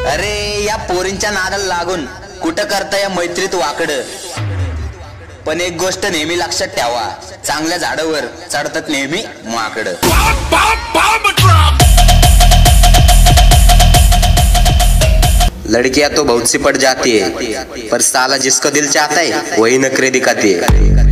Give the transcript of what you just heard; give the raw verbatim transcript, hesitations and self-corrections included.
अरे या पोरींच्या नादाला लागून कुठं करता या मैत्रीत वाकड। पण एक गोष्ट नेहमी लक्षात ठेवा, चांगल्या झाडावर चढतात नेहमी माकड। लड़कियां तो बहुत सी पड़ जाती है, पर साला जिसको दिल चाहता है वही नखरे दिखाती है।